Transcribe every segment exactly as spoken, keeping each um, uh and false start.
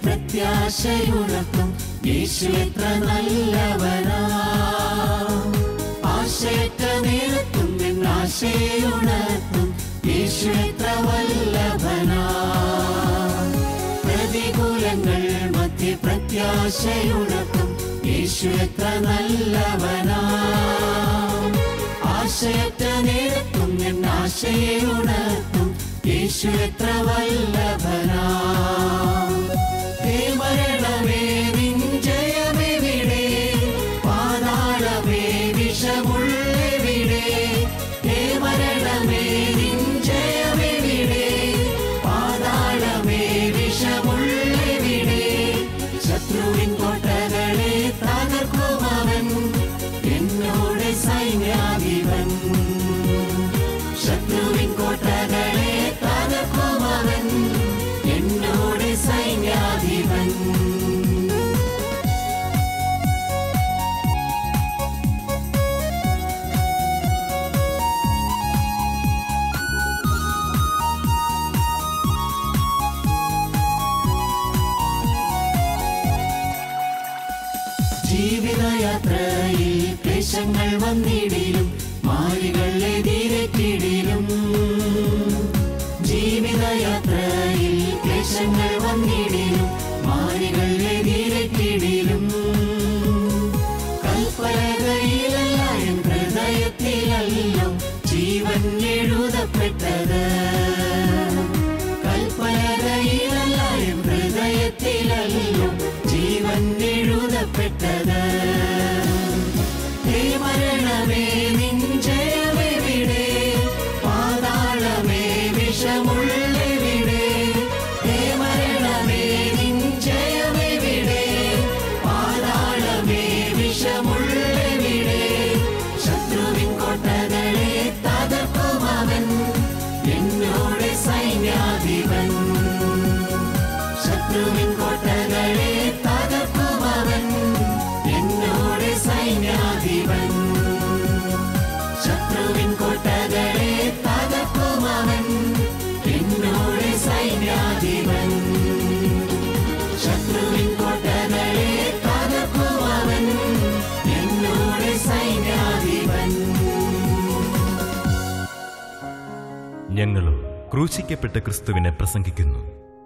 പ്രത്യാശയുണർത്തും യേശു എത്ര നല്ലവനാ. ആശയറ്റ നേരത്തും ആശയുണർത്തും യേശു എത്ര വല്ലഭനാ. പ്രതികൂലങ്ങൾ മധ്യ പ്രത്യാശയുണർത്തും യേശു എത്ര നല്ലവനാ. ആശയറ്റ നേരത്തും ആശയുണർത്തും യേശു എത്ര വല്ലഭനാ. ഹേ മരണമേ നിൻ ജയമെവിടെ, പാതാളമേ വിഷമുള്ളെവിടെ. ഹേ മരണമേ നിൻ ജയമെവിടെ, പാതാളമേ വിഷമുള്ളെവിടെ. ശത്രുവിൻ കോട്ടകളെ തകർക്കുമവൻ എന്നോട് സൈന്യാധിപൻ. ശത്രുവിൻ കോട്ടകളെ തകർക്കുമവൻ എന്നോട് സൈന്യാധിപൻ. ജീവിതയാത്രയിൽ ക്ലേശങ്ങൾ വന്നിടിലും മാരികൾ എതിരേറ്റിടിലും. ജീവിതയാത്രയിൽ ക്ലേശങ്ങൾ വന്നിടിലും മാരികൾ എതിരേറ്റിടിലും. കൽപ്പലകയിലല്ല എൻ ഹൃദയത്തിലല്ലോ ജീവൻ എഴുതപ്പെട്ടത്. കൽപ്പലകയിലല്ല എൻ ഹൃദയത്തിലല്ലോ ജീവൻ എഴുതപ്പെട്ടത്. ഹേ മരണമേ നിൻ ജയമെവിടെ, പാതാളമേ വിഷമുള്ളെവിടെ. ഹേ മരണമേ നിൻ ജയമെവിടെ, പാതാളമേ വിഷമുള്ളെവിടെ. ശത്രുവിൻ കോട്ടകളെ തകർക്കുമവൻ എന്നോട് സൈന്യാധിപൻ. ശത്രുവിൻ കോട്ടകളെ തകർക്കുമവൻ എന്നോട് സൈന്യാധിപൻ. ശത്രുവിൻ കോട്ടകളെ തകർക്കുമവൻ എന്നോട് സൈന്യാധിപൻ. ശത്രുവിൻ കോട്ടകളെ തകർക്കുമവൻ എന്നോട് സൈന്യാധിപൻ. ഞങ്ങളും ക്രൂശിക്കപ്പെട്ട ക്രിസ്തുവിനെ പ്രസംഗിക്കുന്നു.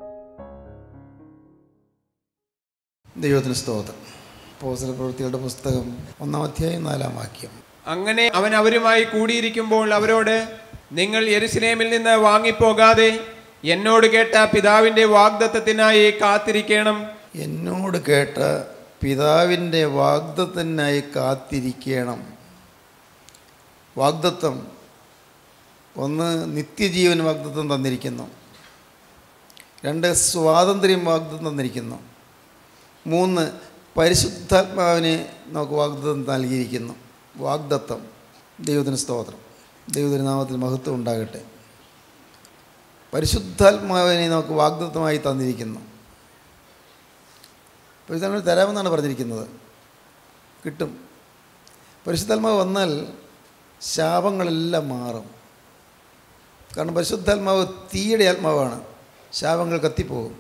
ദൈവത്തിന് സ്തോത്രം. അപ്പോസ്തല പ്രവൃത്തികളുടെ പുസ്തകം ഒന്നാം അധ്യായം നാലാം വാക്യം. അങ്ങനെ അവൻ അവരുമായി കൂടിയിരിക്കുമ്പോൾ അവരോട്, നിങ്ങൾ യെരുശലേമിൽ നിന്ന് വാങ്ങിപ്പോകാതെ എന്നോട് കേട്ട പിതാവിൻ്റെ വാഗ്ദത്തത്തിനായി കാത്തിരിക്കണം. എന്നോട് കേട്ട പിതാവിൻ്റെ വാഗ്ദത്തത്തിനായി കാത്തിരിക്കണം. വാഗ്ദത്തം ഒന്ന്, നിത്യജീവൻ വാഗ്ദത്തം തന്നിരിക്കുന്നു. രണ്ട്, സ്വാതന്ത്ര്യം വാഗ്ദത്തം തന്നിരിക്കുന്നു. മൂന്ന്, പരിശുദ്ധാത്മാവിനെ നമുക്ക് വാഗ്ദത്തം നൽകിയിരിക്കുന്നു. വാഗ്ദത്തം. ദൈവത്തിന് സ്തോത്രം. ദൈവത്തിൻ്റെ നാമത്തിൽ മഹത്വം ഉണ്ടാകട്ടെ. പരിശുദ്ധാത്മാവിനെ നമുക്ക് വാഗ്ദത്തമായി തന്നിരിക്കുന്നു. പരിശുദ്ധാത്മാവിനെ തരാമെന്നാണ് പറഞ്ഞിരിക്കുന്നത്. കിട്ടും. പരിശുദ്ധാത്മാവ് വന്നാൽ ശാപങ്ങളെല്ലാം മാറും. കാരണം പരിശുദ്ധാത്മാവ് തീയുടെ ആത്മാവാണ്. ശാപങ്ങൾ കത്തിപ്പോകും,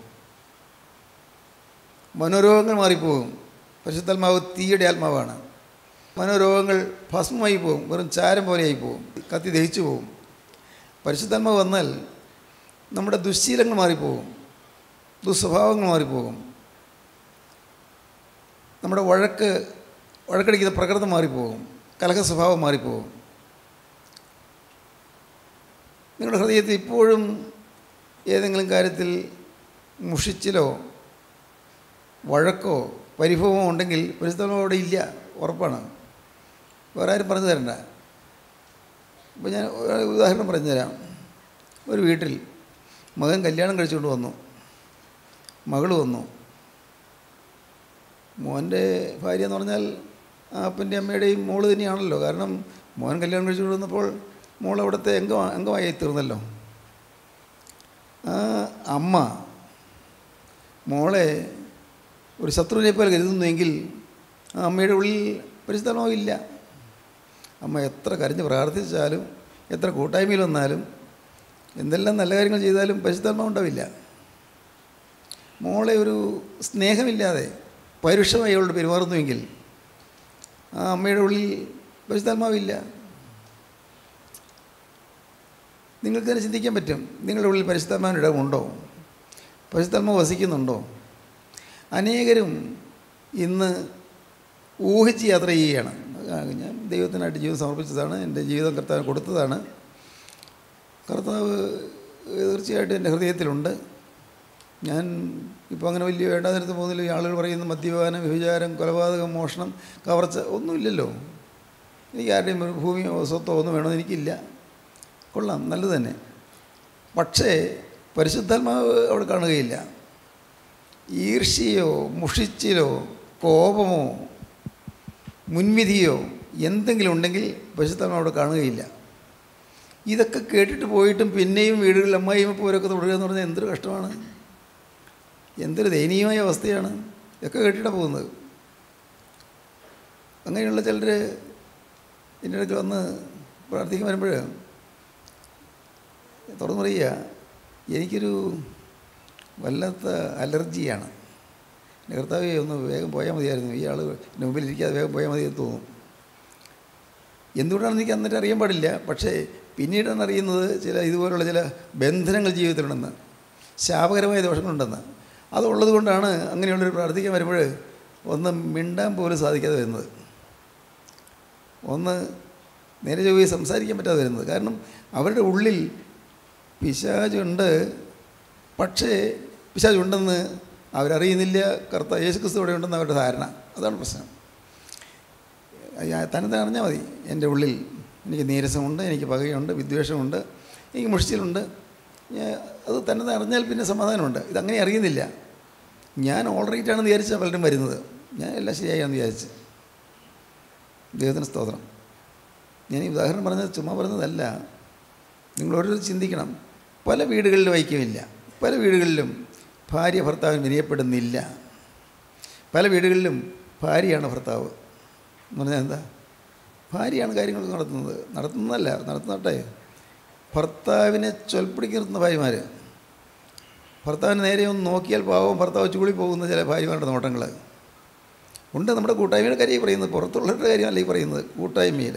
മനോരോഗങ്ങൾ മാറിപ്പോകും. പരിശുദ്ധാത്മാവ് തീയുടെ ആത്മാവാണ്. മനോരോഗങ്ങൾ ഭസ്മമായി പോകും, വെറും ചാരം പോലെയായി പോകും, കത്തി ദഹിച്ചു പോകും. പരിശുദ്ധാത്മാവ് വന്നാൽ നമ്മുടെ ദുശ്ശീലങ്ങൾ മാറിപ്പോകും, ദുസ്വഭാവങ്ങൾ മാറിപ്പോകും, നമ്മുടെ വഴക്ക് വഴക്കടിക്കുന്ന പ്രകൃതം മാറിപ്പോകും, കലഹ സ്വഭാവം മാറിപ്പോകും. നിങ്ങളുടെ ഹൃദയത്തിൽ ഇപ്പോഴും ഏതെങ്കിലും കാര്യത്തിൽ മുഷിച്ചിലോ വഴക്കോ പരിഭവമോ ഉണ്ടെങ്കിൽ പരിശുദ്ധാത്മാവ് അവിടെ ഇല്ല, ഉറപ്പാണ്. വേറെ ആരും പറഞ്ഞു തരണ്ട. ഇപ്പോൾ ഞാൻ ഉദാഹരണം പറഞ്ഞു തരാം. ഒരു വീട്ടിൽ മകൻ കല്യാണം കഴിച്ചുകൊണ്ട് വന്നു, മകൾ വന്നു. മോൻ്റെ ഭാര്യ എന്ന് പറഞ്ഞാൽ അപ്പൻ്റെ അമ്മയുടെയും മോള് തന്നെയാണല്ലോ. കാരണം മോൻ കല്യാണം കഴിച്ചുകൊണ്ട് വന്നപ്പോൾ മോൾ അവിടുത്തെ അംഗം അംഗമായി തീർന്നല്ലോ. ആ അമ്മ മോളെ ഒരു ശത്രുവിനെ പോലെ കരുതുന്നുവെങ്കിൽ ആ അമ്മയുടെ ഉള്ളിൽ പരിശുദ്ധാത്മാവില്ല. അമ്മ എത്ര കരഞ്ഞ് പ്രാർത്ഥിച്ചാലും എത്ര കൂട്ടായ്മയിൽ വന്നാലും എന്തെല്ലാം നല്ല കാര്യങ്ങൾ ചെയ്താലും പരിശുദ്ധാത്മാവ് ഉണ്ടാവില്ല. മോളെ ഒരു സ്നേഹമില്ലാതെ പരുഷമായി അവളോട് പെരുമാറുന്നുവെങ്കിൽ ആ അമ്മയുടെ ഉള്ളിൽ പരിശുദ്ധാത്മാവില്ല. നിങ്ങൾക്ക് തന്നെ ചിന്തിക്കാൻ പറ്റും, നിങ്ങളുടെ ഉള്ളിൽ പരിശുദ്ധാത്മാവിൻ്റെ ഇടമുണ്ടോ? പരിശുദ്ധാത്മാവ് വസിക്കുന്നുണ്ടോ? അനേകരും ഇന്ന് ഊഹിച്ച് യാത്ര ചെയ്യുകയാണ്. ഞാൻ ദൈവത്തിനായിട്ട് ജീവിതം സമർപ്പിച്ചതാണ്, എൻ്റെ ജീവിതം കർത്താവ് കൊടുത്തതാണ്. കർത്താവ് തീർച്ചയായിട്ടും എൻ്റെ ഹൃദയത്തിലുണ്ട്. ഞാൻ ഇപ്പോൾ അങ്ങനെ വലിയ വേണ്ടാതിരത്ത് പോകുന്നില്ല. ഈ ആളുകൾ പറയുന്ന മദ്യപാനം, വ്യഭിചാരം, കൊലപാതകം, മോഷണം, കവർച്ച ഒന്നുമില്ലല്ലോ. എനിക്ക് ആരുടെയും ഭൂമിയോ സ്വത്തോ ഒന്നും വേണമെന്ന് എനിക്കില്ല. കൊള്ളാം, നല്ലത് തന്നെ. പക്ഷേ പരിശുദ്ധാത്മാവ് അവിടെ കാണുകയില്ല. ഈർഷ്യയോ മുഷിച്ചിലോ കോപമോ മുൻവിധിയോ എന്തെങ്കിലും ഉണ്ടെങ്കിൽ പരിശുദ്ധാത്മാവ് അവിടെ കാണുകയില്ല. ഇതൊക്കെ കേട്ടിട്ട് പോയിട്ടും പിന്നെയും വീടുകളിൽ അമ്മായിയും പോരൊക്കെ തുടരുക എന്ന് പറഞ്ഞാൽ എന്തൊരു കഷ്ടമാണ്, എന്തൊരു ദയനീയമായ അവസ്ഥയാണ്. ഇതൊക്കെ കേട്ടിട്ടാണ് പോകുന്നത്. അങ്ങനെയുള്ള ചിലർ എൻ്റെ അടുത്ത് വന്ന് പ്രാർത്ഥിക്കാൻ വരുമ്പോൾ തുറന്നു പറയുക, എനിക്കൊരു വല്ലാത്ത അലർജിയാണ്. എൻ്റെ കർത്താവേ ഒന്ന് വേഗം പോയാൽ മതിയായിരുന്നു, ഈ ആൾ എൻ്റെ മുമ്പിൽ ഇരിക്കാതെ വേഗം പോയാൽ മതിയെന്ന് തോന്നും. എന്തുകൊണ്ടാണെന്ന് എനിക്ക് അന്നിട്ട് അറിയാൻ പാടില്ല. പക്ഷേ പിന്നീടാണ് അറിയുന്നത് ചില ഇതുപോലുള്ള ചില ബന്ധനങ്ങൾ ജീവിതത്തിലുണ്ടെന്ന്, ശാപകരമായ ദോഷങ്ങളുണ്ടെന്ന്. അതുള്ളത് കൊണ്ടാണ് അങ്ങനെയുള്ളൊരു പ്രാർത്ഥിക്കാൻ വരുമ്പോൾ ഒന്ന് മിണ്ടാൻ പോലും സാധിക്കാതെ വരുന്നത്, ഒന്ന് നേരെ ചൊവ്വേ സംസാരിക്കാൻ പറ്റാതെ വരുന്നത്. കാരണം അവരുടെ ഉള്ളിൽ പിശാചുണ്ട്. പക്ഷേ പിശാചുണ്ടെന്ന് അവരറിയുന്നില്ല. കർത്താവ് യേശു ക്രിസ്തു ഇവിടെ ഉണ്ടെന്ന് അവരുടെ ധാരണ. അതാണ് പ്രശ്നം. തന്നെ അറിഞ്ഞാൽ മതി, എൻ്റെ ഉള്ളിൽ എനിക്ക് നീരസമുണ്ട്, എനിക്ക് പകയുണ്ട്, വിദ്വേഷമുണ്ട്, എനിക്ക് മുഷിച്ചിലുണ്ട്. അത് തന്നെ അറിഞ്ഞാൽ പിന്നെ സമാധാനമുണ്ട്. ഇതങ്ങനെ അറിയുന്നില്ല. ഞാൻ ഓൾ റൈറ്റ് ആണെന്ന് വിചാരിച്ചാൽ പലരും വരുന്നത്. ഞാൻ എല്ലാം ശരിയായാണെന്ന് വിചാരിച്ച്. ദൈവത്തിന് സ്തോത്രം. ഞാൻ ഈ ഉദാഹരണം പറഞ്ഞത് ചുമ്മാ പറഞ്ഞതല്ല. നിങ്ങൾ ഓരോരുത്തർ ചിന്തിക്കണം. പല വീടുകളിലും ഐക്യമില്ല. പല വീടുകളിലും ഭാര്യ ഭർത്താവിന് വിനയപ്പെടുന്നില്ല. പല വീടുകളിലും ഭാര്യയാണ് ഭർത്താവ് എന്ന് പറഞ്ഞാൽ എന്താ? ഭാര്യയാണ് കാര്യങ്ങളൊക്കെ നടത്തുന്നത്. നടത്തുന്നതല്ല, നടത്തുന്നട്ടെ. ഭർത്താവിനെ ചൊൽപ്പിടിക്ക് നിർത്തുന്ന ഭാര്യമാർ, ഭർത്താവിന് നേരെ ഒന്ന് നോക്കിയാൽ പാവം ഭർത്താവ് ചൂളി പോകുന്ന ചില ഭാര്യമാരുടെ നോട്ടങ്ങൾ ഉണ്ട്. നമ്മുടെ കൂട്ടായ്മയുടെ കാര്യം പറയുന്നത്, പുറത്തുള്ളവരുടെ കാര്യമല്ല ഈ പറയുന്നത്. കൂട്ടായ്മയിൽ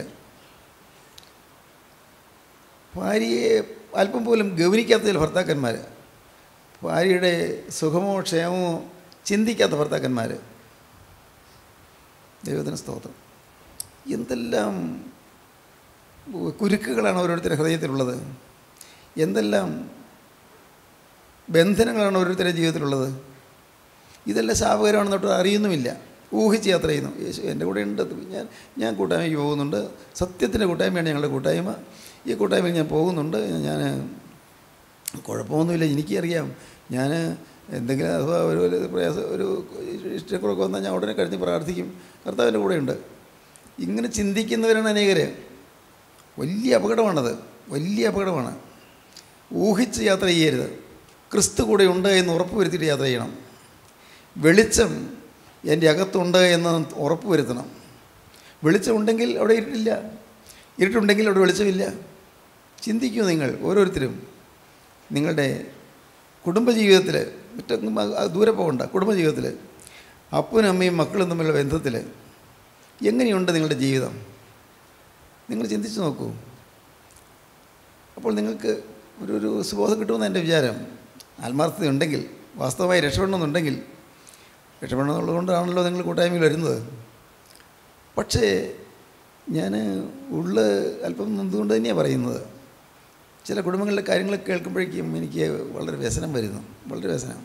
ഭാര്യയെ അല്പം പോലും ഗൗനിക്കാത്ത ചില ഭർത്താക്കന്മാർ, ഭാര്യയുടെ സുഖമോ ക്ഷേമമോ ചിന്തിക്കാത്ത ഭർത്താക്കന്മാർ. ദൈവത്തിന് സ്തോത്രം. എന്തെല്ലാം കുരുക്കുകളാണ് ഓരോരുത്തരുടെ ഹൃദയത്തിലുള്ളത്, എന്തെല്ലാം ബന്ധനങ്ങളാണ് ഓരോരുത്തരുടെ ജീവിതത്തിലുള്ളത്. ഇതെല്ലാം ശാപകരമാണെന്ന് തൊട്ട് അറിയുന്നുമില്ല. ഊഹിച്ച് യാത്ര ചെയ്യുന്നു. യേശു എൻ്റെ കൂടെ ഉണ്ട്, ഞാൻ ഞാൻ കൂട്ടായ്മയ്ക്ക് പോകുന്നുണ്ട്. സത്യത്തിൻ്റെ കൂട്ടായ്മയാണ് ഞങ്ങളുടെ കൂട്ടായ്മ. ഈ കൂട്ടായ്മയിൽ ഞാൻ പോകുന്നുണ്ട്. ഞാൻ കുഴപ്പമൊന്നുമില്ല, എനിക്കറിയാം. ഞാൻ എന്തെങ്കിലും അഥവാ ഒരു പ്രയാസം ഒരു ഇഷ്ടക്കുറൊക്കെ വന്നാൽ ഞാൻ ഉടനെ കഴിഞ്ഞ് പ്രാർത്ഥിക്കും, കർത്താവിൻ്റെ കൂടെയുണ്ട്. ഇങ്ങനെ ചിന്തിക്കുന്നവരാണ് അനേകർ. വലിയ അപകടമാണത്, വലിയ അപകടമാണ്. ഊഹിച്ച് യാത്ര ചെയ്യരുത്. ക്രിസ്തു കൂടെ ഉണ്ട് എന്ന് ഉറപ്പ് വരുത്തിയിട്ട് യാത്ര ചെയ്യണം. വെളിച്ചം എൻ്റെ അകത്തുണ്ട് എന്ന് ഉറപ്പ് വരുത്തണം. വെളിച്ചമുണ്ടെങ്കിൽ അവിടെ ഇരുട്ടില്ല, ഇരുട്ടുണ്ടെങ്കിൽ അവിടെ വെളിച്ചമില്ല. ചിന്തിക്കൂ നിങ്ങൾ ഓരോരുത്തരും. നിങ്ങളുടെ കുടുംബജീവിതത്തിൽ മറ്റൊന്നും ദൂരെ പോകണ്ട. കുടുംബജീവിതത്തിൽ അപ്പനും അമ്മയും മക്കളും തമ്മിലുള്ള ബന്ധത്തിൽ എങ്ങനെയുണ്ട് നിങ്ങളുടെ ജീവിതം? നിങ്ങൾ ചിന്തിച്ച് നോക്കൂ. അപ്പോൾ നിങ്ങൾക്ക് ഒരു ഒരു സുബോധം കിട്ടുമെന്ന് എൻ്റെ വിചാരം. ആത്മാർത്ഥത ഉണ്ടെങ്കിൽ, വാസ്തവമായി രക്ഷപ്പെടണമെന്നുണ്ടെങ്കിൽ, രക്ഷപ്പെടണമെന്നുള്ളതുകൊണ്ടാണല്ലോ നിങ്ങൾ കൂട്ടായ്മയിൽ വരുന്നത്. പക്ഷേ ഞാൻ ഉള്ള അല്പം നൊന്തുകൊണ്ട് തന്നെയാണ് പറയുന്നത്. ചില കുടുംബങ്ങളിലെ കാര്യങ്ങൾ കേൾക്കുമ്പോഴേക്കും എനിക്ക് വളരെ വ്യസനം വരുന്നു, വളരെ വ്യസനം.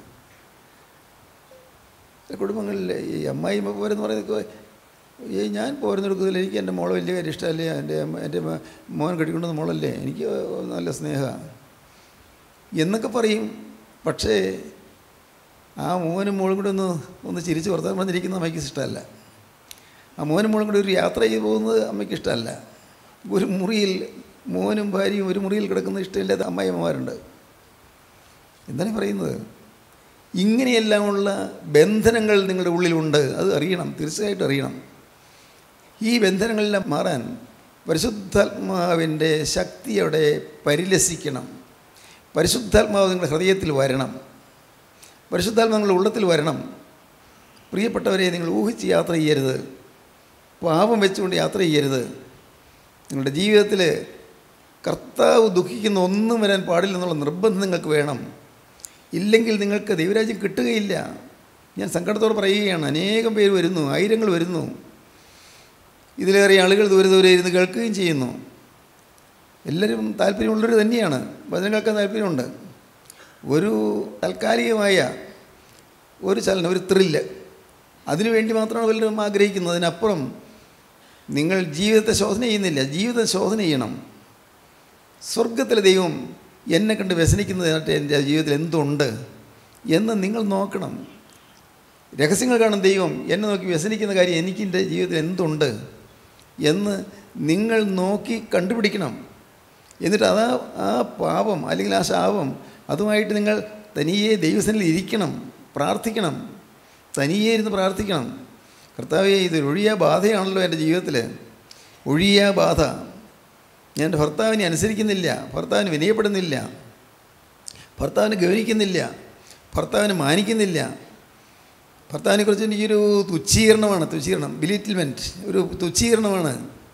ചില കുടുംബങ്ങളിൽ ഈ അമ്മായിമ്മ പോരെന്ന് പറയുന്നത്, ഈ ഞാൻ പോരുന്നെടുക്കുന്നതിൽ എനിക്ക് എൻ്റെ മോളെ വലിയ കാര്യം ഇഷ്ടമല്ലേ, എൻ്റെ എൻ്റെ മോൻ കെട്ടിക്കൊണ്ടുവന്ന മോളല്ലേ, എനിക്ക് നല്ല സ്നേഹമാണ് എന്നൊക്കെ പറയും. പക്ഷേ ആ മോനും മോളും കൂടെ ഒന്ന് ഒന്ന് ചിരിച്ച് വർത്താനം പറഞ്ഞിരിക്കുന്ന അമ്മയ്ക്ക് ഇഷ്ടമല്ല. ആ മോനും മോളും കൂടെ ഒരു യാത്ര ചെയ്ത് പോകുന്നത് അമ്മയ്ക്ക് ഇഷ്ടമല്ല. ഒരു മുറിയിൽ മോനും ഭാര്യയും ഒരു മുറിയിൽ കിടക്കുന്ന ഇഷ്ടമില്ലാത്ത അമ്മായിമ്മമാരുണ്ട്. എന്താണ് പറയുന്നത്? ഇങ്ങനെയെല്ലാമുള്ള ബന്ധനങ്ങൾ നിങ്ങളുടെ ഉള്ളിലുണ്ട്. അത് അറിയണം, തീർച്ചയായിട്ടും അറിയണം. ഈ ബന്ധനങ്ങളെല്ലാം മാറാൻ പരിശുദ്ധാത്മാവിൻ്റെ ശക്തി അവിടെ പരിലസിക്കണം. പരിശുദ്ധാത്മാവ് നിങ്ങളുടെ ഹൃദയത്തിൽ വരണം. പരിശുദ്ധാത്മ നിങ്ങളുടെ ഉള്ളത്തിൽ വരണം. പ്രിയപ്പെട്ടവരെ, നിങ്ങൾ ഊഹിച്ച് യാത്ര ചെയ്യരുത്. പാപം വെച്ചുകൊണ്ട് യാത്ര ചെയ്യരുത്. നിങ്ങളുടെ ജീവിതത്തിൽ കർത്താവ് ദുഃഖിക്കുന്ന ഒന്നും വരാൻ പാടില്ലെന്നുള്ള നിർബന്ധം നിങ്ങൾക്ക് വേണം. ഇല്ലെങ്കിൽ നിങ്ങൾക്ക് ദൈവരാജ്യം കിട്ടുകയില്ല. ഞാൻ സങ്കടത്തോടെ പറയുകയാണ്. അനേകം പേര് വരുന്നു, ആയിരങ്ങൾ വരുന്നു. ഇതിലേറെ ആളുകൾ ദൂരെ ദൂരെ ഇരുന്ന് കേൾക്കുകയും ചെയ്യുന്നു. എല്ലാവരും താല്പര്യമുള്ളവർ തന്നെയാണ്. വചനം കേൾക്കാൻ താല്പര്യമുണ്ട്. ഒരു താൽക്കാലികമായ ഒരു ചലനം, ഒരു ത്രില്ല്, അതിനുവേണ്ടി മാത്രമാണ് പലരും ആഗ്രഹിക്കുന്നത്. അതിനപ്പുറം നിങ്ങൾ ജീവിതത്തെ ശോധന ചെയ്യുന്നില്ല. ജീവിതം ശോധന ചെയ്യണം. സ്വർഗത്തിലെ ദൈവം എന്നെ കണ്ട് വ്യസനിക്കുന്നതിനായിട്ട് എൻ്റെ ജീവിതത്തിൽ എന്തുണ്ട് എന്ന് നിങ്ങൾ നോക്കണം. രഹസ്യങ്ങൾ കാണും ദൈവം എന്നെ നോക്കി വ്യസനിക്കുന്ന കാര്യം എനിക്ക് എൻ്റെ ജീവിതത്തിൽ എന്തുണ്ട് എന്ന് നിങ്ങൾ നോക്കി കണ്ടുപിടിക്കണം. എന്നിട്ട് അതാ ആ പാപം അല്ലെങ്കിൽ ആ ശാപം അതുമായിട്ട് നിങ്ങൾ തനിയെ ദൈവസന്നിധിയിൽ ഇരിക്കണം, പ്രാർത്ഥിക്കണം. തനിയെ ഇരുന്ന് പ്രാർത്ഥിക്കണം. കർത്താവേ, ഇത് ഒഴിയാ ബാധയാണല്ലോ എൻ്റെ ജീവിതത്തിൽ, ഒഴിയാ ബാധ. ഞാൻ എൻ്റെ ഭർത്താവിനെ അനുസരിക്കുന്നില്ല, ഭർത്താവിന് വിനയപ്പെടുന്നില്ല, ഭർത്താവിനെ ഗൗനിക്കുന്നില്ല, ഭർത്താവിനെ മാനിക്കുന്നില്ല. ഭർത്താവിനെക്കുറിച്ച് എനിക്കൊരു തുച്ഛീകരണമാണ്, തുച്ഛീകരണം, ബിലിറ്റിൽമെൻറ്റ്, ഒരു തുച്ഛീകരണമാണ്.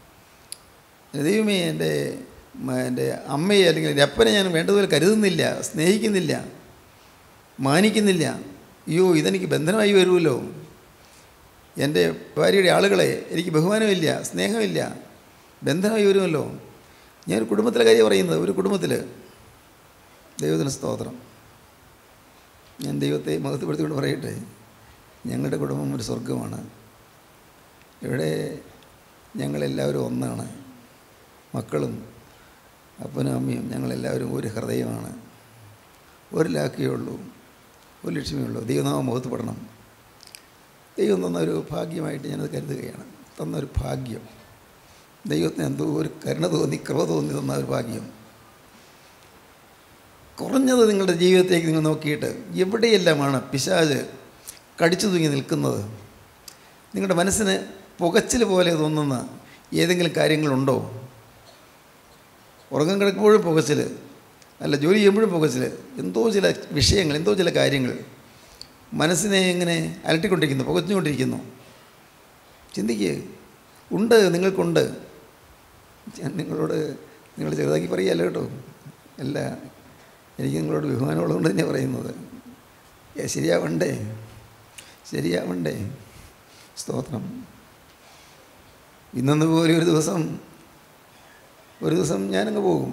ദൈവമേ, എൻ്റെ എൻ്റെ അമ്മയെ അല്ലെങ്കിൽ എൻ്റെ അപ്പനെ ഞാൻ വേണ്ടതുപോലെ കരുതുന്നില്ല, സ്നേഹിക്കുന്നില്ല, മാനിക്കുന്നില്ല. അയ്യോ, ഇതെനിക്ക് ബന്ധനമായി വരുമല്ലോ. എൻ്റെ ഭാര്യയുടെ ആളുകളെ എനിക്ക് ബഹുമാനമില്ല, സ്നേഹമില്ല, ബന്ധനമായി വരുമല്ലോ. ഞാനൊരു കുടുംബത്തിലെ കാര്യം പറയുന്നത്. ഒരു കുടുംബത്തിൽ, ദൈവത്തിന് സ്തോത്രം, ഞാൻ ദൈവത്തെ മഹത്വപ്പെടുത്തിക്കൊണ്ട് പറയട്ടെ, ഞങ്ങളുടെ കുടുംബം ഒരു സ്വർഗമാണ്. ഇവിടെ ഞങ്ങളെല്ലാവരും ഒന്നാണ്. മക്കളും അപ്പനും അമ്മയും ഞങ്ങളെല്ലാവരും ഒരു ഹൃദയമാണ്. ഒരു ലാക്കിയേ ഉള്ളൂ, ഒരു ലക്ഷ്യമേ ഉള്ളൂ. ദൈവനാമം മഹത്വപ്പെടണം. ദൈവം തന്നൊരു ഭാഗ്യമായിട്ട് ഞാനത് കരുതുകയാണ്. തന്നൊരു ഭാഗ്യം, ദൈവത്തിന് എന്തോ ഒരു കരുണ തോന്നി, കൃപ തോന്നി തന്ന ഒരു ഭാഗ്യം. കുറഞ്ഞത് നിങ്ങളുടെ ജീവിതത്തേക്ക് നിങ്ങൾ നോക്കിയിട്ട് എവിടെയെല്ലാമാണ് പിശാച് കടിച്ചു തൂങ്ങി നിൽക്കുന്നത്? നിങ്ങളുടെ മനസ്സിന് പുകച്ചിൽ പോലെ തോന്നുന്ന ഏതെങ്കിലും കാര്യങ്ങളുണ്ടോ? ഉറങ്ങാൻ കിടക്കുമ്പോഴും പുകച്ചിൽ, അല്ല ജോലി ചെയ്യുമ്പോഴും പുകച്ചിൽ, എന്തോ ചില വിഷയങ്ങൾ, എന്തോ ചില കാര്യങ്ങൾ മനസ്സിനെ ഇങ്ങനെ അലട്ടിക്കൊണ്ടിരിക്കുന്നു, പുകച്ചുകൊണ്ടിരിക്കുന്നു. ചിന്തിക്കുക, ഉണ്ട്, നിങ്ങൾക്കുണ്ട്. ഞാൻ നിങ്ങളോട് നിങ്ങൾ ചെറുതാക്കി പറയുകയല്ല കേട്ടോ, അല്ല, എനിക്ക് നിങ്ങളോട് ബഹുമാനമുള്ളതുകൊണ്ട് തന്നെ പറയുന്നത്. ശരിയാവണ്ടേ, ശരിയാവണ്ടേ? സ്തോത്രം. ഇന്നെന്ന് പോലെ ഒരു ദിവസം ഒരു ദിവസം ഞാനങ്ങ് പോകും.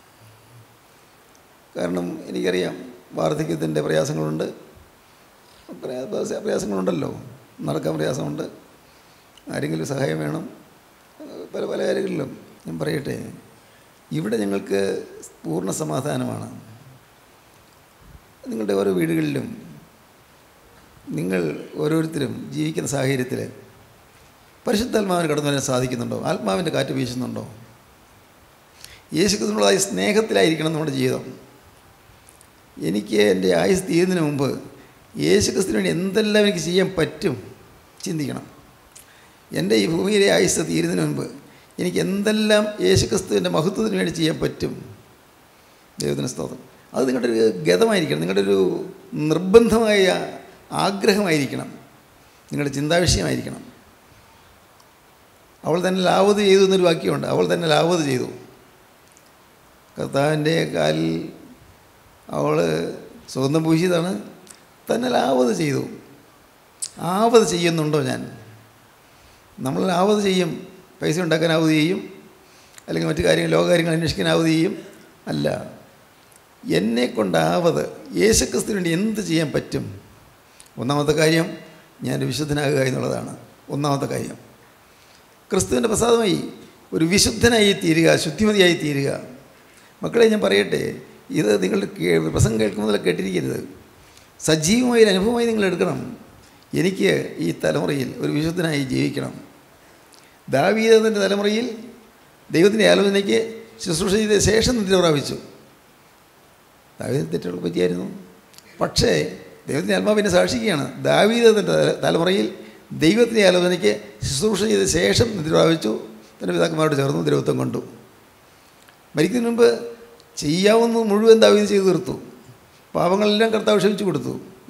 കാരണം എനിക്കറിയാം വാർദ്ധക്യത്തിൻ്റെ പ്രയാസങ്ങളുണ്ട്, പ്രയാസങ്ങളുണ്ടല്ലോ, നടക്കാൻ പ്രയാസമുണ്ട്, ആരെങ്കിലും സഹായം വേണം, പല പല കാര്യങ്ങളിലും. ഞാൻ പറയട്ടെ, ഇവിടെ ഞങ്ങൾക്ക് പൂർണ്ണ സമാധാനമാണ്. നിങ്ങളുടെ ഓരോ വീടുകളിലും നിങ്ങൾ ഓരോരുത്തരും ജീവിക്കുന്ന സാഹചര്യത്തിൽ പരിശുദ്ധാത്മാവിന് കടന്നു വരാൻ സാധിക്കുന്നുണ്ടോ? ആത്മാവിൻ്റെ കാറ്റ് വീശുന്നുണ്ടോ? യേശുക്രിസ്തുവിനുള്ളതായ സ്നേഹത്തിലായിരിക്കണം നമ്മുടെ ജീവിതം. എനിക്ക് എൻ്റെ ആയുസ് തീരുന്നതിന് മുമ്പ് യേശുക്രിസ്തുവിന് വേണ്ടി എന്തെല്ലാം എനിക്ക് ചെയ്യാൻ പറ്റും ചിന്തിക്കണം. എൻ്റെ ഈ ഭൂമിയിലെ ആയുസ് തീരുന്നതിന് മുൻപ് എനിക്ക് എന്തെല്ലാം യേശുക്രിസ്തുവിൻ്റെ മഹത്വത്തിന് വേണ്ടി ചെയ്യാൻ പറ്റും? ദൈവത്തിന് സ്തോത്രം. അത് നിങ്ങളുടെ ഒരു ഗതമായിരിക്കണം, നിങ്ങളുടെ ഒരു നിർബന്ധമായ ആഗ്രഹമായിരിക്കണം, നിങ്ങളുടെ ചിന്താവിഷയമായിരിക്കണം. അവൾ തന്നെ ലാവത് ചെയ്തു എന്നൊരു വാക്യമുണ്ട്. അവൾ തന്നെ ലാവത് ചെയ്തു. കർത്താവിൻ്റെ കാലിൽ അവൾ സുഗന്ധം പൂശിയതാണ്, തന്നെ ലാവത് ചെയ്തു. ആവത് ചെയ്യുന്നുണ്ടോ ഞാൻ? നമ്മൾ ആവത് ചെയ്യും, പൈസ ഉണ്ടാക്കാൻ ആവത് ചെയ്യും, അല്ലെങ്കിൽ മറ്റു കാര്യങ്ങൾ, ലോകകാര്യങ്ങൾ അന്വേഷിക്കാൻ ആവത് ചെയ്യും. അല്ല, എന്നെക്കൊണ്ടാവത് യേശുക്രിസ്തുവിന് വേണ്ടി എന്ത് ചെയ്യാൻ പറ്റും? ഒന്നാമത്തെ കാര്യം, ഞാൻ വിശുദ്ധനാകുക എന്നുള്ളതാണ് ഒന്നാമത്തെ കാര്യം. ക്രിസ്തുവിൻ്റെ പ്രസാദമായി ഒരു വിശുദ്ധനായി തീരുക, ശുദ്ധിമതിയായി തീരുക. മക്കളെ, ഞാൻ പറയട്ടെ, ഇത് നിങ്ങൾ പ്രസംഗം കേൾക്കുമ്പോൾ കേട്ടിരിക്കരുത്, സജീവമായൊരു അനുഭവമായി നിങ്ങൾ എടുക്കണം. എനിക്ക് ഈ തലമുറയിൽ ഒരു വിശുദ്ധനായി ജീവിക്കണം. ദാവീദിൻ്റെ തലമുറയിൽ ദൈവത്തിൻ്റെ ആലോചനയ്ക്ക് ശുശ്രൂഷ ചെയ്ത ശേഷം നിദ്ര പ്രാപിച്ചു. ദാവീദിന് തെറ്റുകൾ പറ്റിയായിരുന്നു, പക്ഷേ ദൈവത്തിൻ്റെ ആത്മാവിനെ സാക്ഷിക്കുകയാണ്. ദാവീദിൻ്റെ തലമുറയിൽ ദൈവത്തിൻ്റെ ആലോചനയ്ക്ക് ശുശ്രൂഷ ചെയ്ത ശേഷം നിദ്ര പ്രാപിച്ചു, തൻ്റെ പിതാക്കന്മാരോട് ചേർന്നു ദൈവത്വം കൊണ്ടു. മരിക്കുന്നതിന് മുമ്പ് ചെയ്യാവുന്ന മുഴുവൻ ദാവീദ് ചെയ്തു തീർത്തു. പാപങ്ങളെല്ലാം കർത്താവ് ക്ഷമിച്ചു കൊടുത്തു.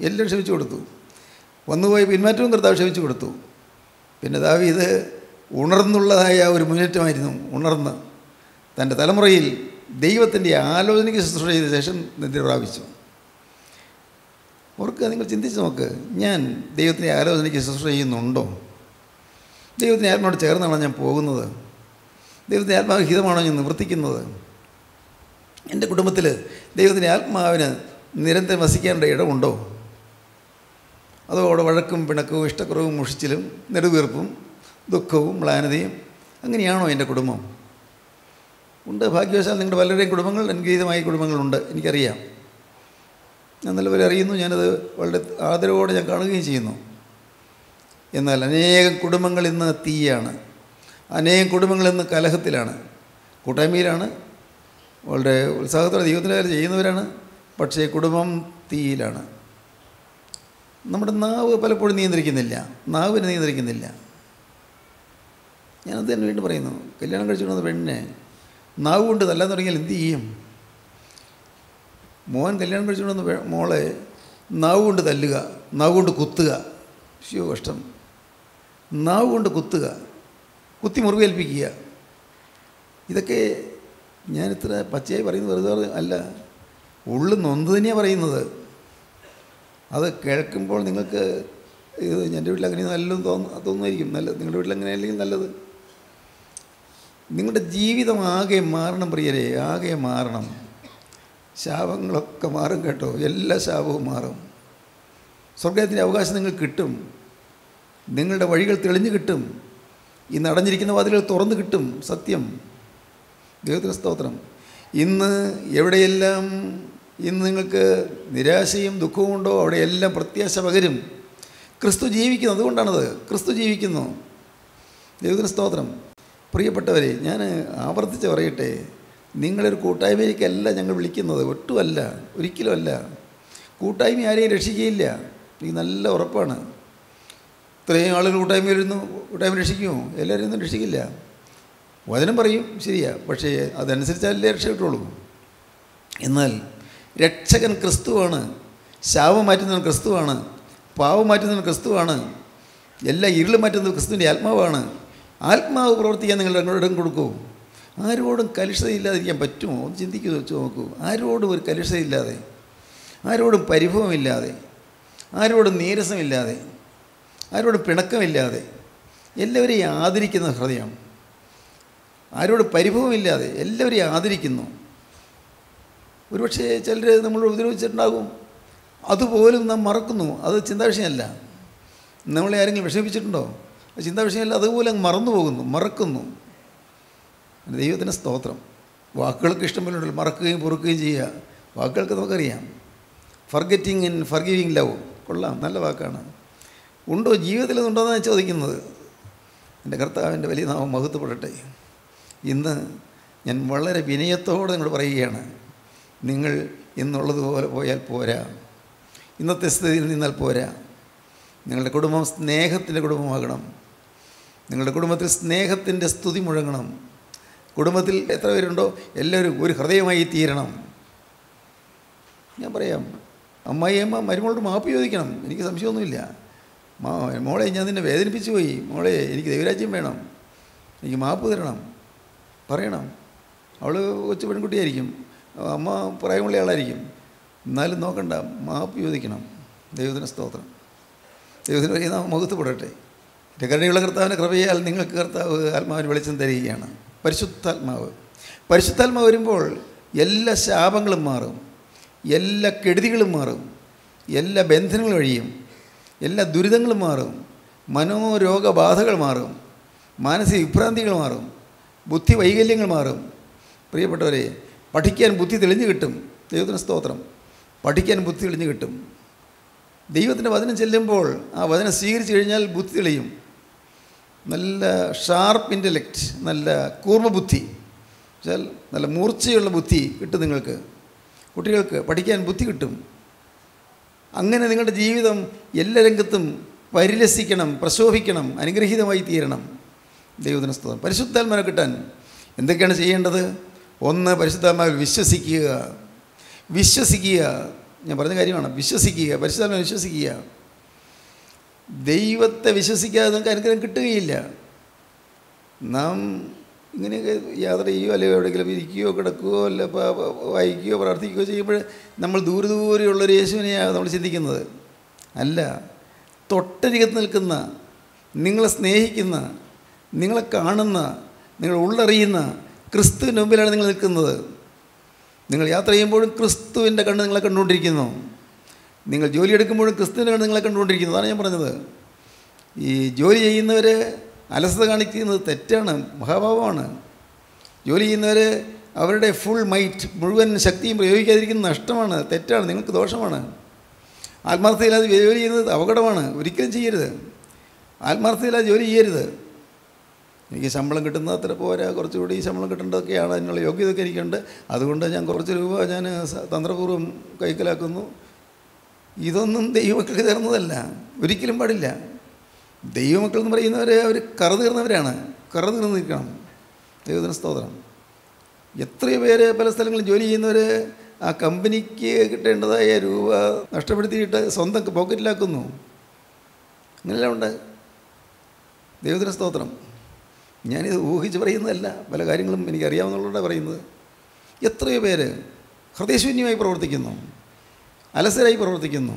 എല്ലാം ക്ഷമിച്ചു കൊടുത്തു. വന്നുപോയി പിന്മാറ്റവും കർത്താവ് ക്ഷമിച്ചു കൊടുത്തു. പിന്നെ ദാവീദ് ഉണർന്നുള്ളതായ ഒരു മുന്നേറ്റമായിരുന്നു. ഉണർന്ന് തൻ്റെ തലമുറയിൽ ദൈവത്തിൻ്റെ ആലോചനയ്ക്ക് ശുശ്രൂഷ ചെയ്ത ശേഷം നിദ്ര പ്രാപിച്ചു. ഓർക്ക് നിങ്ങൾ ചിന്തിച്ച് നോക്ക്, ഞാൻ ദൈവത്തിൻ്റെ ആലോചനയ്ക്ക് ശുശ്രൂഷ ചെയ്യുന്നുണ്ടോ? ദൈവത്തിൻ്റെ ആത്മാവോട് ചേർന്നാണോ ഞാൻ പോകുന്നത്? ദൈവത്തിൻ്റെ ആത്മാവ് ഹിതമാണോ ഞാൻ നിവർത്തിക്കുന്നത്? എൻ്റെ കുടുംബത്തിൽ ദൈവത്തിൻ്റെ ആത്മാവിന് നിരന്തരം വസിക്കേണ്ട ഇടമുണ്ടോ? അതോ അവിടെ വഴക്കും പിണക്കവും ഇഷ്ടക്കുറവും മുഷിച്ചിലും നെടുവീർപ്പും ദുഃഖവും മ്ലാനതയും അങ്ങനെയാണോ എൻ്റെ കുടുംബം? ഉണ്ട്. ഭാഗ്യവശാൽ നിങ്ങളുടെ പലരുടെയും കുടുംബങ്ങൾ അനുഗ്രഹീതമായ കുടുംബങ്ങളുണ്ട്, എനിക്കറിയാം. ഞാൻ നല്ലപോലെ അറിയുന്നു. ഞാനത് വളരെ ആദരവോടെ ഞാൻ കാണുകയും ചെയ്യുന്നു. എന്നാൽ അനേകം കുടുംബങ്ങൾ ഇന്ന് തീയാണ്. അനേകം കുടുംബങ്ങൾ ഇന്ന് കലഹത്തിലാണ്, കൂട്ടായ്മയിലാണ്, വളരെ ഉത്സാഹത്തോടെ ദൈവത്തിൻ്റെ കാര്യം ചെയ്യുന്നവരാണ്. പക്ഷേ കുടുംബം തീയിലാണ്. നമ്മുടെ നാവ് പലപ്പോഴും നിയന്ത്രിക്കുന്നില്ല, നാവിനെ നിയന്ത്രിക്കുന്നില്ല. ഞാനത് തന്നെ വീണ്ടും പറയുന്നു, കല്യാണം കഴിച്ചുകൊണ്ടുവന്ന പെണ്ണിനെ നാവ് കൊണ്ട് തല്ലാൻ തുടങ്ങിയാൽ എന്ത് ചെയ്യും? മോൻ കല്യാണം കഴിച്ചുകൊണ്ടുവന്ന മോളെ നാവ് കൊണ്ട് തല്ലുക, നാവ് കൊണ്ട് കുത്തുക. ശിവ കഷ്ടം. നാവ് കൊണ്ട് കുത്തുക, കുത്തി മുറിവേൽപ്പിക്കുക. ഇതൊക്കെ ഞാനിത്ര പച്ചയായി പറയുന്നത് വെറുതെ അല്ല, ഉള്ളിൽ നൊന്ത് തന്നെയാണ് പറയുന്നത്. അത് കേൾക്കുമ്പോൾ നിങ്ങൾക്ക് ഇത് എൻ്റെ വീട്ടിൽ അങ്ങനെ നല്ലതെന്ന് തോന്നുന്നു തോന്നുമായിരിക്കും. നല്ലത് നിങ്ങളുടെ വീട്ടിൽ അങ്ങനെ അല്ലെങ്കിൽ നല്ലത്. നിങ്ങളുടെ ജീവിതം ആകെ മാറണം പ്രിയരെ, ആകെ മാറണം. ശാപങ്ങളൊക്കെ മാറും കേട്ടോ, എല്ലാ ശാപവും മാറും. സ്വർഗത്തിൻ്റെ അവകാശം നിങ്ങൾക്ക് കിട്ടും. നിങ്ങളുടെ വഴികൾ തെളിഞ്ഞു കിട്ടും. ഈ നടഞ്ഞിരിക്കുന്ന വാതിലുകൾ തുറന്നു കിട്ടും. സത്യം. ദൈവത്തിന് സ്തോത്രം. ഇന്ന് എവിടെയെല്ലാം ഇന്ന് നിങ്ങൾക്ക് നിരാശയും ദുഃഖവും ഉണ്ടോ അവിടെയെല്ലാം പ്രത്യാശ പകരും. ക്രിസ്തു ജീവിക്കുന്നു, അതുകൊണ്ടാണത്. ക്രിസ്തു ജീവിക്കുന്നു. ദൈവത്തിന് സ്തോത്രം. പ്രിയപ്പെട്ടവരെ, ഞാൻ ആവർത്തിച്ച് പറയട്ടെ, നിങ്ങളൊരു കൂട്ടായ്മയിലേക്കല്ല ഞങ്ങൾ വിളിക്കുന്നത്, ഒട്ടുമല്ല, ഒരിക്കലും അല്ല. കൂട്ടായ്മ ആരെയും രക്ഷിക്കുകയില്ല, എനിക്ക് നല്ല ഉറപ്പാണ്. ഇത്രയും ആളുകൾ കൂട്ടായ്മയിലിരുന്നു, കൂട്ടായ്മ രക്ഷിക്കുമോ? എല്ലാവരും ഒന്നും രക്ഷിക്കില്ല. വചനം പറയും, ശരിയാ, പക്ഷേ അതനുസരിച്ചല്ലേ രക്ഷ കിട്ടുള്ളൂ. എന്നാൽ രക്ഷകൻ ക്രിസ്തുവാണ്. ശാപം മാറ്റുന്നവൻ ക്രിസ്തുവാണ്. പാവം മാറ്റുന്നവൻ ക്രിസ്തുവാണ്. എല്ലാ ഇരുളും മാറ്റുന്നത് ക്രിസ്തുവിൻ്റെ ആത്മാവാണ്. ആത്മാവ് പ്രവർത്തിക്കാൻ നിങ്ങൾ രണ്ടോടും കൊടുക്കൂ. ആരോടും കലുഷതയില്ലാതിരിക്കാൻ പറ്റുമോ? ഒന്ന് ചിന്തിക്കൂ, വെച്ച് നോക്കൂ. ആരോടും ഒരു കലുഷതയില്ലാതെ, ആരോടും പരിഭവമില്ലാതെ, ആരോടും നീരസമില്ലാതെ, ആരോടും പിണക്കമില്ലാതെ, എല്ലാവരെയും ആദരിക്കുന്ന ഹൃദയം, ആരോടും പരിഭവമില്ലാതെ എല്ലാവരെയും ആദരിക്കുന്നു. ഒരുപക്ഷെ ചിലർ നമ്മൾ ഉപദ്രവിച്ചിട്ടുണ്ടാകും, അതുപോലും നാം മറക്കുന്നു. അത് ചിന്താവിഷയമല്ല. നമ്മളെ ആരെങ്കിലും വിഷമിപ്പിച്ചിട്ടുണ്ടോ? അത് ചിന്താവിഷയമല്ല. അതുപോലെ അങ്ങ് മറന്നു പോകുന്നു, മറക്കുന്നു. ദൈവത്തിന് സ്തോത്രം. വാക്കുകൾക്ക് ഇഷ്ടം പോലെ ഉണ്ടല്ലോ, മറക്കുകയും പൊറുക്കുകയും ചെയ്യുക. വാക്കുകൾക്ക് നമുക്കറിയാം. ഫർഗെറ്റിംഗ് ആൻഡ് ഫർഗിവിങ് ലവ്, കൊള്ളാം, നല്ല വാക്കാണ്. ഉണ്ടോ? ജീവിതത്തിൽ ഉണ്ടോയെന്നാണ് ഞാൻ ചോദിക്കുന്നത്. എൻ്റെ കർത്താവിൻ്റെ വലിയ നാമം മഹത്വപ്പെടട്ടെ. ഇന്ന് ഞാൻ വളരെ വിനയത്തോടെ നിങ്ങളോട് പറയുകയാണ്, നിങ്ങൾ ഇന്നുള്ളതുപോലെ പോയാൽ പോരാ. ഇന്നത്തെ സ്ഥിതിയിൽ നിന്നാൽ പോരാ. നിങ്ങളുടെ കുടുംബം സ്നേഹത്തിൻ്റെ കുടുംബമാകണം. നിങ്ങളുടെ കുടുംബത്തിൽ സ്നേഹത്തിൻ്റെ സ്തുതി മുഴങ്ങണം. കുടുംബത്തിൽ എത്ര പേരുണ്ടോ എല്ലാവരും ഒരു ഹൃദയമായി തീരണം. ഞാൻ പറയാം, അമ്മായിയമ്മ മരുമോളോട് മാപ്പ് ചോദിക്കണം, എനിക്ക് സംശയമൊന്നുമില്ല. മാ മോളെ ഞാൻ നിന്നെ വേദനിപ്പിച്ചു പോയി, മോളെ എനിക്ക് ദൈവരാജ്യം വേണം, എനിക്ക് മാപ്പ് തരണം, പറയണം. അവൾ കൊച്ചു പെൺകുട്ടിയായിരിക്കും, അമ്മ പ്രായമുള്ള ആളായിരിക്കും, എന്നാലും നോക്കണ്ട, മാപ്പ് ചോദിക്കണം. ദൈവത്തിന് സ്തോത്രം. ദൈവത്തിന് വലിയ നാം മഹത്വപ്പെടട്ടെ. എൻ്റെ കരുണയുള്ള കർത്താവിൻ്റെ കൃപയാൽ നിങ്ങൾക്ക് കർത്താവ് ആത്മാവിന് വെളിച്ചം തരികയാണ്. പരിശുദ്ധാത്മാവ് പരിശുദ്ധാത്മാവ് വരുമ്പോൾ എല്ലാ ശാപങ്ങളും മാറും, എല്ലാ കെടുതികളും മാറും, എല്ലാ ബന്ധനങ്ങളും ഒഴിയും, എല്ലാ ദുരിതങ്ങളും മാറും, മനോരോഗബാധകൾ മാറും, മാനസിക വിഭ്രാന്തികൾ മാറും, ബുദ്ധി വൈകല്യങ്ങൾ മാറും. പ്രിയപ്പെട്ടവരെ, പഠിക്കാൻ ബുദ്ധി തെളിഞ്ഞു കിട്ടും. ദൈവത്തിന് സ്തോത്രം. പഠിക്കാൻ ബുദ്ധി തെളിഞ്ഞു കിട്ടും. ദൈവത്തിൻ്റെ വചനം ചെല്ലുമ്പോൾ ആ വചനം സ്വീകരിച്ചു കഴിഞ്ഞാൽ ബുദ്ധി തെളിയും. നല്ല ഷാർപ്പ് ഇൻ്റലക്റ്റ്, നല്ല കൂർമ്മബുദ്ധി, വെച്ചാൽ നല്ല മൂർച്ചയുള്ള ബുദ്ധി കിട്ടും നിങ്ങൾക്ക്. കുട്ടികൾക്ക് പഠിക്കാൻ ബുദ്ധി കിട്ടും. അങ്ങനെ നിങ്ങളുടെ ജീവിതം എല്ലാ രംഗത്തും പരിരസിക്കണം, പ്രശോഭിക്കണം, അനുഗ്രഹീതമായി തീരണം. ദൈവത്തിന് സ്തോത്രം. പരിശുദ്ധാത്മാവിനെ കിട്ടാൻ എന്തൊക്കെയാണ് ചെയ്യേണ്ടത്? ഒന്ന്, പരിശുദ്ധാത്മാവിൽ വിശ്വസിക്കുക. വിശ്വസിക്കുക. ഞാൻ പറഞ്ഞ കാര്യമാണ്. വിശ്വസിക്കുക, പരിശുദ്ധാത്മാവിനെ വിശ്വസിക്കുക. ദൈവത്തെ വിശ്വസിക്കാതെ നമുക്ക് അനുഗ്രഹം കിട്ടുകയില്ല. നാം ഇങ്ങനെയൊക്കെ യാത്ര ചെയ്യുകയോ അല്ലെങ്കിൽ എവിടെയെങ്കിലും ഇരിക്കുകയോ കിടക്കുകയോ അല്ല വായിക്കുകയോ പ്രാർത്ഥിക്കുകയോ ചെയ്യുമ്പോൾ നമ്മൾ ദൂരെ ദൂരെയുള്ളൊരു യേശുവിനെയാണ് നമ്മൾ ചിന്തിക്കുന്നത്. അല്ല, തൊട്ടരികത്ത് നിൽക്കുന്ന, നിങ്ങളെ സ്നേഹിക്കുന്ന, നിങ്ങളെ കാണുന്ന, നിങ്ങൾ ഉള്ളറിയുന്ന ക്രിസ്തുവിൻ്റെ മുമ്പിലാണ് നിങ്ങൾ നിൽക്കുന്നത്. നിങ്ങൾ യാത്ര ചെയ്യുമ്പോഴും ക്രിസ്തുവിൻ്റെ കണ്ണ് നിങ്ങളെ കണ്ടുകൊണ്ടിരിക്കുന്നു. നിങ്ങൾ ജോലി എടുക്കുമ്പോഴും ക്രിസ്തുവിൻ്റെ കണ്ണ് നിങ്ങളെ കണ്ടുകൊണ്ടിരിക്കുന്നു. അതാണ് ഞാൻ പറഞ്ഞത്. ഈ ജോലി ചെയ്യുന്നവർ അലസത കാണിക്കുന്നത് തെറ്റാണ്, മഹാഭാവമാണ്. ജോലി ചെയ്യുന്നവർ അവരുടെ ഫുൾ മൈറ്റ്, മുഴുവൻ ശക്തിയും പ്രയോഗിക്കാതിരിക്കുന്നത് നഷ്ടമാണ്, തെറ്റാണ്, നിങ്ങൾക്ക് ദോഷമാണ്. ആത്മാർത്ഥതയില്ലാതെ ജോലി ചെയ്യുന്നത് അപകടമാണ്. ഒരിക്കലും ചെയ്യരുത്. ആത്മാർത്ഥതയില്ലാതെ ജോലി ചെയ്യരുത്. എനിക്ക് ശമ്പളം കിട്ടുന്നത് അത്ര പോരാ, കുറച്ചുകൂടി ശമ്പളം കിട്ടേണ്ടതൊക്കെയാണ്, അതിനുള്ള യോഗ്യതയൊക്കെ എനിക്കുണ്ട്, അതുകൊണ്ട് ഞാൻ കുറച്ച് രൂപ ഞാൻ തന്ത്രപൂർവ്വം കൈക്കലാക്കുന്നു. ഇതൊന്നും ദൈവമക്കൾക്ക് തരുന്നതല്ല, ഒരിക്കലും പാടില്ല. ദൈവമക്കൾ എന്ന് പറയുന്നവർ അവർ കറതീർന്നവരാണ്, കറതീർന്ന് നിൽക്കണം. ദൈവത്തിന് സ്തോത്രം. എത്രയോ പേര് പല സ്ഥലങ്ങളിൽ ജോലി ചെയ്യുന്നവർ ആ കമ്പനിക്ക് കിട്ടേണ്ടതായ രൂപ നഷ്ടപ്പെടുത്തിയിട്ട് സ്വന്തം പോക്കറ്റിലാക്കുന്നു. അങ്ങനെല്ലാം ഉണ്ട്. ദൈവത്തിന് സ്തോത്രം. ഞാനിത് ഊഹിച്ച് പറയുന്നതല്ല, പല കാര്യങ്ങളും എനിക്കറിയാവുന്നതുകൊണ്ടാണ് പറയുന്നത്. എത്രയോ പേര് ഹൃദയശൂന്യമായി പ്രവർത്തിക്കുന്നു, അലസരായി പ്രവർത്തിക്കുന്നു.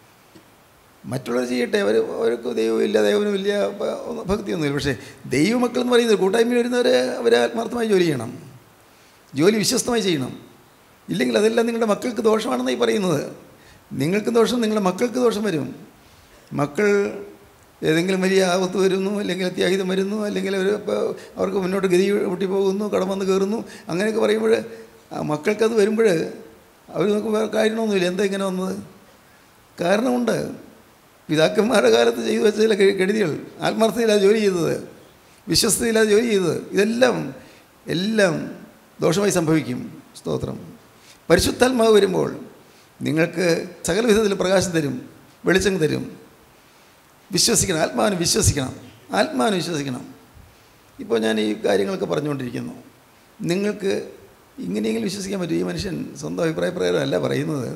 മറ്റുള്ളവർ ചെയ്യട്ടെ, അവർ അവർക്ക് ദൈവമില്ല, ദൈവനുമില്ല, ഭക്തിയൊന്നുമില്ല. പക്ഷേ ദൈവമക്കൾ എന്ന് പറയുന്നത് കൂട്ടായ്മയിൽ വരുന്നവർ അവർ ആത്മാർത്ഥമായി ജോലി ചെയ്യണം, ജോലി വിശ്വസ്തമായി ചെയ്യണം. ഇല്ലെങ്കിൽ അതെല്ലാം നിങ്ങളുടെ മക്കൾക്ക് ദോഷമാണെന്നായി പറയുന്നത്. നിങ്ങൾക്ക് ദോഷം, നിങ്ങളുടെ മക്കൾക്ക് ദോഷം വരും. മക്കൾ ഏതെങ്കിലും വലിയ ആപത്ത് വരുന്നു, അല്ലെങ്കിൽ അത്യാഹിതം വരുന്നു, അല്ലെങ്കിൽ അവർ അവർക്ക് മുന്നോട്ട് ഗതി പൊട്ടി പോകുന്നു, കടം വന്ന് കയറുന്നു, അങ്ങനെയൊക്കെ പറയുമ്പോൾ മക്കൾക്കത് വരുമ്പോൾ അവർ നമുക്ക് വേറെ കാര്യമൊന്നുമില്ല. എന്താ ഇങ്ങനെ വന്നത്? കാരണമുണ്ട്. പിതാക്കന്മാരുടെ കാലത്ത് ചെയ്തു വെച്ച ചില കെടുതികൾ, ആത്മാർത്ഥതയില്ലാതെ ജോലി ചെയ്തത്, വിശ്വസ്തയില്ലാതെ ജോലി ചെയ്തത്, ഇതെല്ലാം എല്ലാം ദോഷമായി സംഭവിക്കും. സ്തോത്രം. പരിശുദ്ധാത്മാവ് വരുമ്പോൾ നിങ്ങൾക്ക് സകല വിധത്തിൽ പ്രകാശം തരും, വെളിച്ചം തരും. വിശ്വസിക്കണം, ആത്മാവിനെ വിശ്വസിക്കണം, ആത്മാവിനെ വിശ്വസിക്കണം. ഇപ്പോൾ ഞാൻ ഈ കാര്യങ്ങളൊക്കെ പറഞ്ഞുകൊണ്ടിരിക്കുന്നു. നിങ്ങൾക്ക് ഇങ്ങനെയെങ്കിലും വിശ്വസിക്കാൻ പറ്റും. ഈ മനുഷ്യൻ സ്വന്തം അഭിപ്രായ പ്രകാരമല്ല പറയുന്നത്.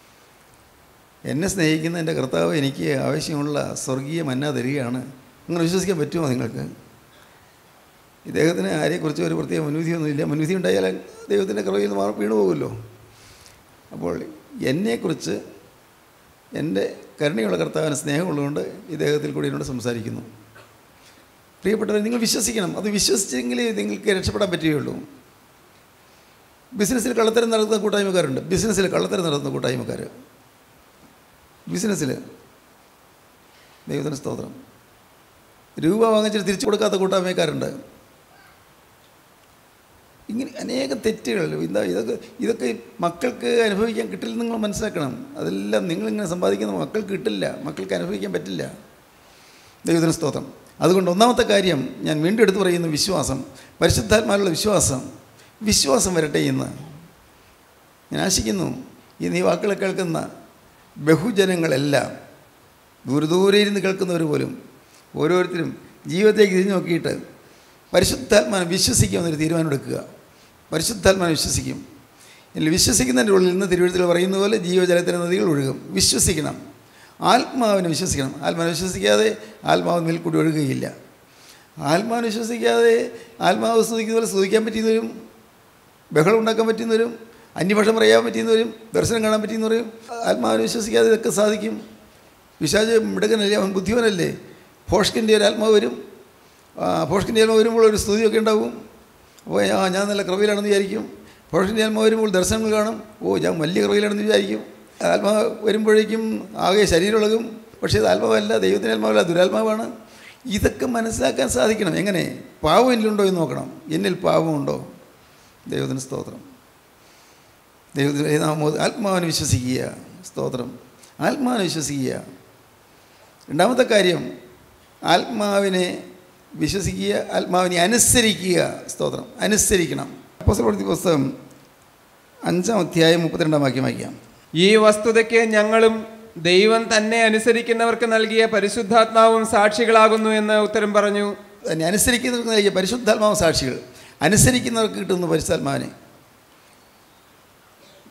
എന്നെ സ്നേഹിക്കുന്ന എൻ്റെ കർത്താവ് എനിക്ക് ആവശ്യമുള്ള സ്വർഗീയ മന്ന തരികയാണ്. അങ്ങനെ വിശ്വസിക്കാൻ പറ്റുമോ നിങ്ങൾക്ക്? ഇദ്ദേഹത്തിന് ആരെക്കുറിച്ച് ഒരു പ്രത്യേക മുൻവിധിയൊന്നുമില്ല. മുൻവിധി ഉണ്ടായാൽ ദൈവത്തിൻ്റെ കൃപയിൽ നിന്ന് മാറി വീണു പോകുമല്ലോ. അപ്പോൾ എന്നെക്കുറിച്ച് എൻ്റെ കരുണയുള്ള കർത്താവിന് സ്നേഹമുള്ളതുകൊണ്ട് ഇദ്ദേഹത്തിൽ കൂടി എന്നോട് സംസാരിക്കുന്നു. പ്രിയപ്പെട്ടവർ, നിങ്ങൾ വിശ്വസിക്കണം. അത് വിശ്വസിച്ചെങ്കിലേ നിങ്ങൾക്ക് രക്ഷപ്പെടാൻ പറ്റുകയുള്ളൂ. ബിസിനസ്സിൽ കള്ളത്തരം നടത്തുന്ന കൂട്ടായ്മക്കാരുണ്ട്. ബിസിനസ്സിൽ കള്ളത്തരം നടത്തുന്ന കൂട്ടായ്മക്കാർ ബിസിനസ്സിൽ ദൈവത്തിന് സ്തോത്രം രൂപ വാങ്ങിച്ചിട്ട് തിരിച്ചു കൊടുക്കാത്ത കൂട്ടായ്മക്കാരുണ്ട്. ഇങ്ങനെ അനേകം തെറ്റുകൾ. എന്താ ഇതൊക്കെ ഇതൊക്കെ മക്കൾക്ക് അനുഭവിക്കാൻ കിട്ടില്ലെന്ന് നിങ്ങൾ മനസ്സിലാക്കണം. അതെല്ലാം നിങ്ങളിങ്ങനെ സമ്പാദിക്കുന്ന മക്കൾക്ക് കിട്ടില്ല, മക്കൾക്ക് അനുഭവിക്കാൻ പറ്റില്ല. ദൈവത്തിന് സ്തോത്രം. അതുകൊണ്ട് ഒന്നാമത്തെ കാര്യം ഞാൻ വീണ്ടും എടുത്തു പറയുന്ന വിശ്വാസം, പരിശുദ്ധാത്മാവിലുള്ള വിശ്വാസം. വിശ്വാസം വരട്ടെ ഇന്ന്. ഞാൻ ആശിക്കുന്നു ഇന്ന് ഈ വാക്കുകൾ കേൾക്കുന്ന ബഹുജനങ്ങളെല്ലാം, ദൂരെ ദൂരെ ഇരുന്ന് കേൾക്കുന്നവർ പോലും ഓരോരുത്തരും ജീവിതത്തേക്ക് തിരിഞ്ഞു നോക്കിയിട്ട് പരിശുദ്ധാത്മാവിനെ വിശ്വസിക്കുമെന്നൊരു തീരുമാനമെടുക്കുക. പരിശുദ്ധാത്മാവിനെ വിശ്വസിക്കും. എങ്കിൽ വിശ്വസിക്കുന്നതിൻ്റെ ഉള്ളിൽ നിന്ന് തിരുവഴുത്തിൽ പറയുന്ന പോലെ ജീവജലത്തിൻ്റെ നദികൾ ഒഴുകും. വിശ്വസിക്കണം, ആത്മാവിനെ വിശ്വസിക്കണം. ആത്മാവിനെ വിശ്വസിക്കാതെ ആത്മാവ് മേൽക്കൂടി ഒഴുകുകയില്ല. ആത്മാവിനെ വിശ്വസിക്കാതെ ആത്മാവ് സ്തുതിക്കുന്ന പോലെ സ്തുതിക്കാൻ പറ്റുന്നവരും, ബഹളം ഉണ്ടാക്കാൻ പറ്റുന്നവരും, അന്യഭാഷ പറയാൻ പറ്റുന്നവരും, ദർശനം കാണാൻ പറ്റുന്നവരും, ആത്മാവിനെ വിശ്വസിക്കാതെ ഇതൊക്കെ സാധിക്കും. പിശാച് മിടുക്കനല്ലേ, അവൻ ബുദ്ധിമാനല്ലേ. ഭോഷ്കിൻ്റെ ഒരു ആത്മാവ് വരും. ഭോഷ്കിൻ്റെ ആത്മാവ് വരുമ്പോൾ ഒരു സ്തുതിയൊക്കെ ഉണ്ടാവും. അപ്പോൾ ആ ഞാൻ നല്ല കൃപയിലാണെന്ന് വിചാരിക്കും. ഭോഷ്കിൻ്റെ ആത്മാവ് വരുമ്പോൾ ദർശനങ്ങൾ കാണും. ഓ ഞാൻ വലിയ കൃപയിലാണെന്ന് വിചാരിക്കും. ആത്മാവ് വരുമ്പോഴേക്കും ആകെ ശരീരമുളകും. പക്ഷേ ഇത് ആത്മാവല്ല, ദൈവത്തിൻ്റെ ആത്മാവല്ല, ദുരാത്മാവാണ്. ഇതൊക്കെ മനസ്സിലാക്കാൻ സാധിക്കണം. എങ്ങനെ? പാവം എന്നിലുണ്ടോ എന്ന് നോക്കണം. എന്നിൽ പാവമുണ്ടോ? ദൈവത്തിന് സ്തോത്രം. ദൈവത്തിന് നാം ആത്മാവിനെ വിശ്വസിക്കുക. സ്തോത്രം. ആത്മാവിനെ വിശ്വസിക്കുക. രണ്ടാമത്തെ കാര്യം, ആത്മാവിനെ വിശ്വസിക്കുക, ആത്മാവിനെ അനുസരിക്കുക. സ്തോത്രം. അനുസരിക്കണം. അപ്പോസ്തലപ്രവൃത്തി പുസ്തകം അഞ്ചാം അധ്യായം മുപ്പത്തിരണ്ടാം വാക്യം വായിക്കാം. ഈ വസ്തുതയ്ക്ക് ഞങ്ങളും ദൈവം തന്നെ അനുസരിക്കുന്നവർക്ക് നൽകിയ പരിശുദ്ധാത്മാവും സാക്ഷികളാകുന്നു എന്ന് ഉത്തരം പറഞ്ഞു. തന്നെ അനുസരിക്കുന്നവർക്ക് നൽകിയ പരിശുദ്ധാത്മാവും സാക്ഷികൾ. അനുസരിക്കുന്നവർക്ക് കിട്ടുന്നു പരിശുദ്ധാത്മാവിനെ.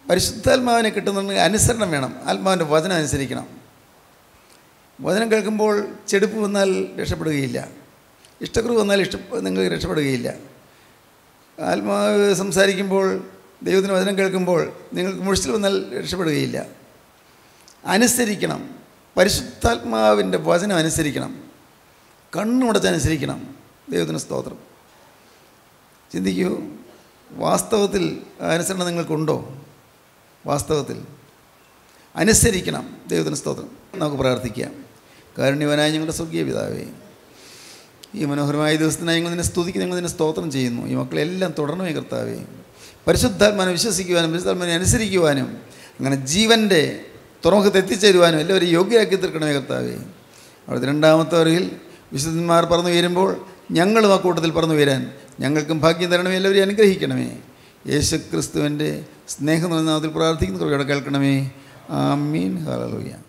പരിശുദ്ധാത്മാവിനെ കിട്ടുന്നുണ്ടെങ്കിൽ അനുസരണം വേണം. ആത്മാവിൻ്റെ വചനം അനുസരിക്കണം. വചനം കേൾക്കുമ്പോൾ ചെടുപ്പ് വന്നാൽ രക്ഷപ്പെടുകയില്ല. ഇഷ്ടക്കുറവ് വന്നാൽ ഇഷ്ട നിങ്ങൾക്ക് രക്ഷപ്പെടുകയില്ല. ആത്മാവ് സംസാരിക്കുമ്പോൾ, ദൈവത്തിൻ്റെ വചനം കേൾക്കുമ്പോൾ നിങ്ങൾക്ക് മുഴിച്ചിൽ വന്നാൽ രക്ഷപ്പെടുകയില്ല. അനുസരിക്കണം. പരിശുദ്ധാത്മാവിൻ്റെ വചനം അനുസരിക്കണം. കണ്ണുമടച്ചനുസരിക്കണം. ദൈവത്തിന് സ്തോത്രം. ചിന്തിക്കൂ, വാസ്തവത്തിൽ അനുസരണം നിങ്ങൾക്കുണ്ടോ? വാസ്തവത്തിൽ അനുസരിക്കണം. ദൈവത്തിന് സ്തോത്രം. നമുക്ക് പ്രാർത്ഥിക്കാം. കാരുണ്യവാനായ ഞങ്ങളുടെ സ്വർഗീയ പിതാവേ, ഈ മനോഹരമായ ദിവസത്തിനായി ഞങ്ങൾ നിന്നെ സ്തുതിക്കുന്നു, ഞങ്ങൾ നിന്നെ സ്തോത്രം ചെയ്യുന്നു. ഈ മക്കളെല്ലാം തുടരണമേ കർത്താവേ. പരിശുദ്ധാത്മാവിനെ വിശ്വസിക്കുവാനും പരിശുദ്ധാത്മാവിനെ അനുസരിക്കുവാനും അങ്ങനെ ജീവൻ്റെ തുറമുഖത്ത് എത്തിച്ചേരുവാനും എല്ലാവരും യോഗ്യരാക്കി തീർക്കണമേ കർത്താവേ. അവിടുത്തെ രണ്ടാമത്തെ വരയിൽ വിശുദ്ധന്മാർ പറന്നു ഉയരുമ്പോൾ ഞങ്ങളും ആ കൂട്ടത്തിൽ പറന്നു ഉയരാൻ ഞങ്ങൾക്കും ഭാഗ്യം തരണമേ. എല്ലാവരെയും അനുഗ്രഹിക്കണമേ. യേശു ക്രിസ്തുവിൻ്റെ സ്നേഹം നിറഞ്ഞ നാമത്തിൽ പ്രാർത്ഥിക്കുന്ന കുറേ കേൾക്കണമേ. ആമീൻ. ഹല്ലേലൂയ.